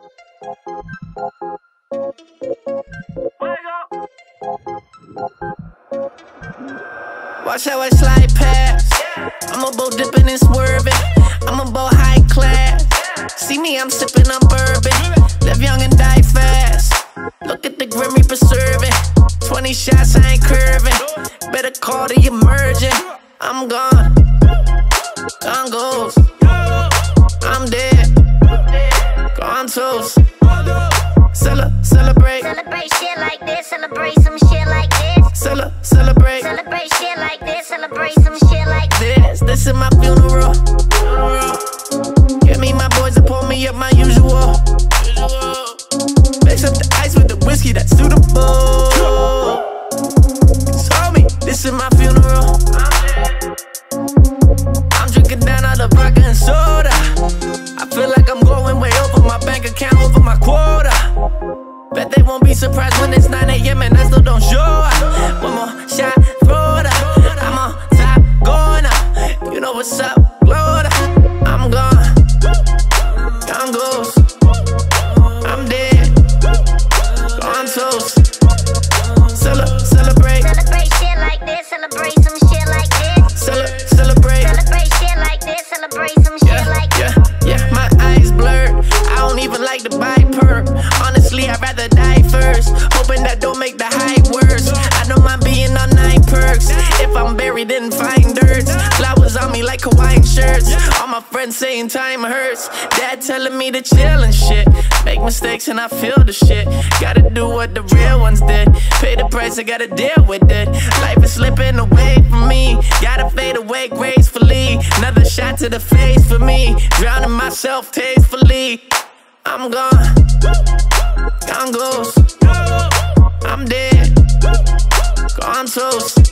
Watch how I slide past. I'm a boat dipping and swerving. I'm a boat high class. See me, I'm sipping on bourbon. Live young and die fast. Look at the Grim Reaper serving. 20 shots, I ain't curving. Better call the emergent. I'm gone. Gone goes. I'm dead. Gone toast. Celebrate. Celebrate shit like this. Celebrate some shit like this. Celebrate. Celebrate shit like this. Celebrate some shit like this. This is my funeral. Give me my boys to pull me up my usual. Mix up the ice with the whiskey that's suitable. Tell me, this is my funeral. I'm drinking down all the vodka and soda. I feel like I'm going way over my bank account, over my quota. Bet they won't be surprised when it's 9 AM and I still don't show up. One more shot, throw it up. I'm on top, going up. You know what's up, blow it up. I'm gone. Gone goes. I'm dead. Gone toast. Celebrate. Celebrate shit like this. Celebrate some shit like this. Celebrate. Celebrate shit like this. Celebrate some shit like this. Yeah, my eyes blurred. I don't even like to buy perk. Honestly, I'd rather die first. Hoping that don't make the high worse. I don't mind being on 9 perks. If I'm buried in fine dirt. Flowers on me like Hawaiian shirts. All my friends saying time hurts. Dad telling me to chill and shit. Make mistakes and I feel the shit. Gotta do what the real ones did. Pay the price, I gotta deal with it. Life is slipping away from me. Gotta fade away gracefully. Another shot to the face for me. Drowning myself tastefully. I'm gone. Gone goes. I'm dead. Gone toast.